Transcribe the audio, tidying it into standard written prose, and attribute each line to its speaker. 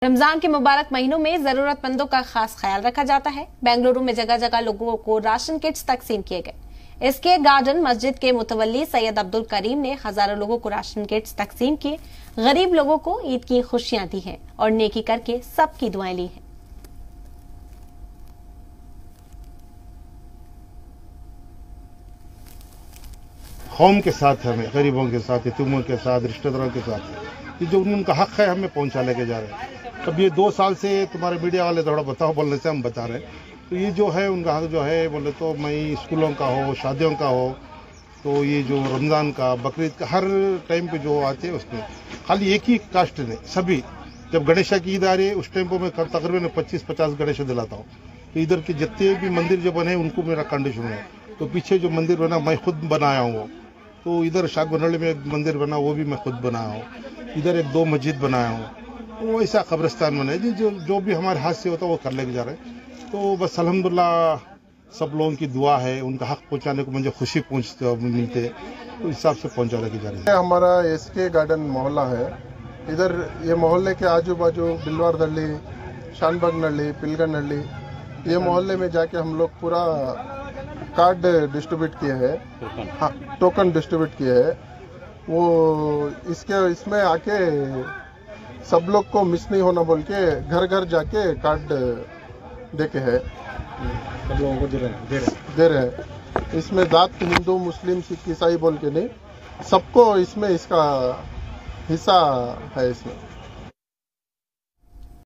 Speaker 1: रमजान के मुबारक महीनों में जरूरतमंदों का खास ख्याल रखा जाता है। बेंगलुरु में जगह जगह लोगों को राशन किट्स तकसीम किए गए। इसके गार्डन मस्जिद के मुतवल्ली सैयद अब्दुल करीम ने हजारों लोगों को राशन किट्स तकसीम किए, गरीब लोगों को ईद की खुशियां दी हैं और नेकी करके सबकी दुआएं ली हैं।
Speaker 2: कौम के साथ हमें, गरीबों के साथ, यतीमों के साथ, रिश्तेदारों के साथ, ये जो उनका हक है हमें पहुंचा लेके जा रहे हैं। अब ये 2 साल से तुम्हारे मीडिया वाले थोड़ा बताओ बोलने से हम बता रहे हैं। तो ये जो है उनका हक जो है बोले तो मई स्कूलों का हो, शादियों का हो, तो ये जो रमज़ान का, बकरीद का, हर टाइम पे जो आते हैं उसमें खाली एक ही कास्ट ने सभी, जब गणेशा की ईद आ रही है उस टाइम पर मैं तकरीबन 25-50 गणेश दिलाता हूँ। तो इधर के जितने भी मंदिर जो बने उनको मेरा कंडीशन है। तो पीछे जो मंदिर बना मैं खुद बनाया हूँ। तो इधर शाख बनौली में एक मंदिर बना वो भी मैं खुद बनाया हूँ। इधर 1-2 मस्जिद बनाया हूँ। तो ऐसा कब्रिस्तान बना है जो भी हमारे हाथ से होता है वो कर लेके जा रहे हैं। तो बस अल्हम्दुलिल्लाह सब लोगों की दुआ है, उनका हक पहुंचाने को मुझे खुशी मिलते है, तो इस हिसाब से पहुंचा लेके जा रहे हैं।
Speaker 3: हमारा एसके गार्डन मोहल्ला है। इधर ये मोहल्ले के आजू बाजू बिलवार दल्ली, शानबाग नल्ली, पिलगन नल्ली, ये मोहल्ले में जाके हम लोग पूरा कार्ड डिस्ट्रीब्यूट किए हैं। हाँ, टोकन डिस्ट्रीब्यूट किए हैं। वो इसमें आके सब लोग को मिस नहीं होना बोल के घर घर जाके कार्ड देके है, सब लोगों को दे रहे हैं। इसमें जात हिंदू, मुस्लिम, सिख, ईसाई बोल के नहीं, सबको इसमें इसका हिस्सा है इसमें।